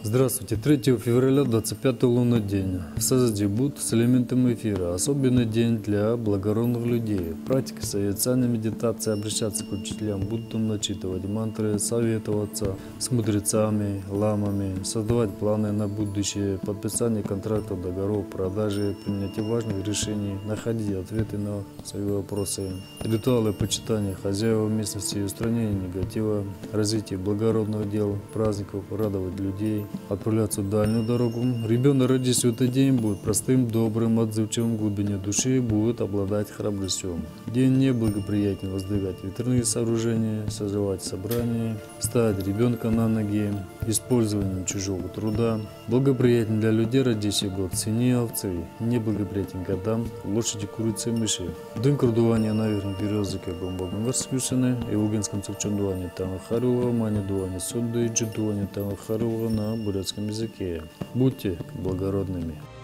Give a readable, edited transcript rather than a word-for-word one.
Здравствуйте. 3 февраля, 25-й лунный день. В созвездии Будд с элементом эфира. Особенный день для благородных людей. Практика созерцания медитации, обращаться к учителям Буддам, начитывать мантры, советоваться с мудрецами, ламами, создавать планы на будущее, подписание контрактов, договоров, продажи, принятие важных решений, находить ответы на свои вопросы, ритуалы почитания хозяев местности, устранение негатива, развитие благородных дел, праздников, радовать людей, отправляться в дальнюю дорогу. Ребенок, родившийся в этот день, будет простым, добрым, отзывчивым, в глубине души будет обладать храбростью. День неблагоприятен воздвигать ветряные сооружения, созывать собрания, ставить ребенка на ноги, использование чужого труда. Благоприятен для людей, родивших год свиньи, овцы. Неблагоприятен годам лошади, курицы и мыши. День колдования на верхней березе, как бомбом раскручены, и в угинском цепчондуване там харува, манидуване судды и джидуване там харува на бурятском языке. Будьте благородными.